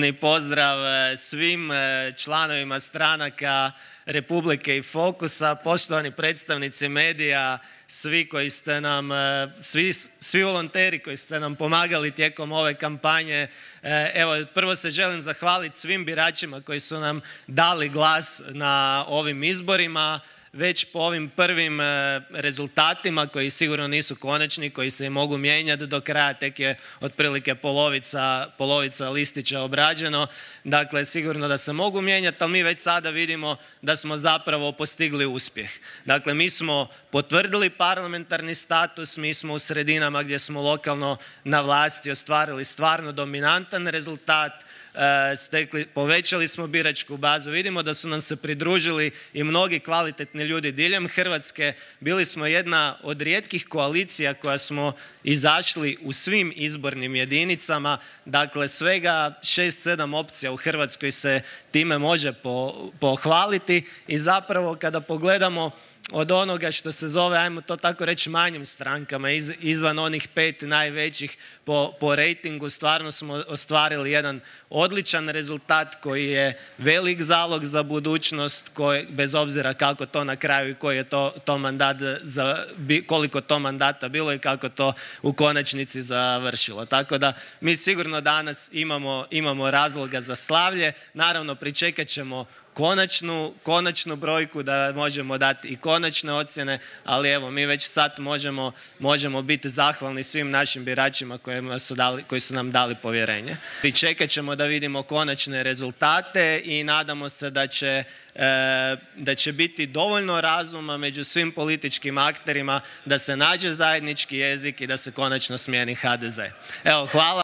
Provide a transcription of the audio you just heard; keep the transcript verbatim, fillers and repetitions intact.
Pozdrav svim članovima stranaka Republike i Fokusa, poštovani predstavnici medija, svi koji ste nam, svi, svi volonteri koji ste nam pomagali tijekom ove kampanje. Evo, prvo se želim zahvaliti svim biračima koji su nam dali glas na ovim izborima. Već po ovim prvim rezultatima koji sigurno nisu konačni, koji se mogu mijenjati do kraja, tek je otprilike polovica, polovica listića obrađeno. Dakle, sigurno da se mogu mijenjati, ali mi već sada vidimo da smo zapravo postigli uspjeh. Dakle, mi smo potvrdili parlamentarni status, mi smo u sredinama gdje smo lokalno na vlasti ostvarili stvarno dominantan rezultat, stekli, povećali smo biračku bazu, vidimo da su nam se pridružili i mnogi kvalitetni ljudi diljem Hrvatske. Bili smo jedna od rijetkih koalicija koja smo izašli u svim izbornim jedinicama, dakle svega šest sedam opcija u Hrvatskoj se time može pohvaliti i zapravo kada pogledamo od onoga što se zove, ajmo to tako reći, manjim strankama, iz, izvan onih pet najvećih po, po rejtingu, stvarno smo ostvarili jedan odličan rezultat koji je velik zalog za budućnost, koji, bez obzira kako to na kraju i koji je to, to mandat za, koliko to mandata bilo i kako to u konačnici završilo. Tako da mi sigurno danas imamo, imamo razloga za slavlje. Naravno, pričekat ćemo Konačnu, konačnu brojku da možemo dati i konačne ocjene, ali evo mi već sad možemo, možemo biti zahvalni svim našim biračima kojima su dali, koji su nam dali povjerenje. Pričekat ćemo da vidimo konačne rezultate i nadamo se da će, e, da će biti dovoljno razuma među svim političkim akterima da se nađe zajednički jezik i da se konačno smijeni ha de ze. Evo, hvala.